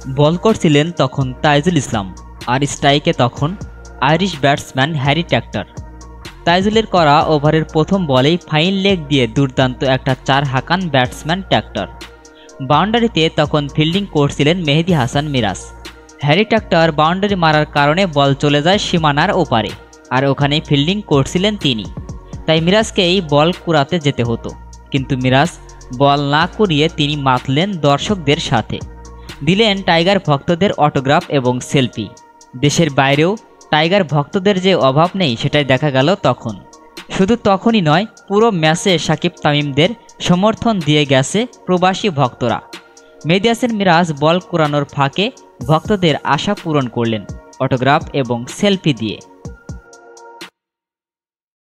বল করছিলেন তখন তাইজুল ইসলাম, আর স্ট্রাইকে তখন আইরিশ ব্যাটসম্যান হ্যারি ট্যাক্টর। তাইজুলের করা ওভারের প্রথম বলেই ফাইন লেগ দিয়ে দুর্দান্ত একটা 4 হাঁকান ব্যাটসম্যান ট্যাক্টর। বাউন্ডারিতে তখন ফিল্ডিং করছিলেন Mehedi Hasan Miraz. Harry Tector boundary মারার কারণে বল চলে যায় সীমানার ওপারে, আর ওখানে ফিল্ডিং করছিলেন তিনি। তাই মিরাজকেই বল কুড়াতে যেতে হতো, কিন্তু মিরাজ বল না কুড়িয়ে তিনি মাতলেন দর্শকদের সাথে, দিলেন টাইগার ভক্তদের অটোগ্রাফ এবং সেলফি। দেশের বাইরেও টাইগার ভক্তদের যে অভাব নেই সেটাই দেখা গেল তখন। শুধু তখনই নয়, পুরো ম্যাচে সাকিব তামিমদের সমর্থন দিয়ে গেছে প্রবাসী ভক্তরা। মেহেদী হাসান মিরাজ বল কুড়ানোর ফাঁকে ভক্তদের আশা পূরণ করলেন অটোগ্রাফ এবং সেলফি দিয়ে।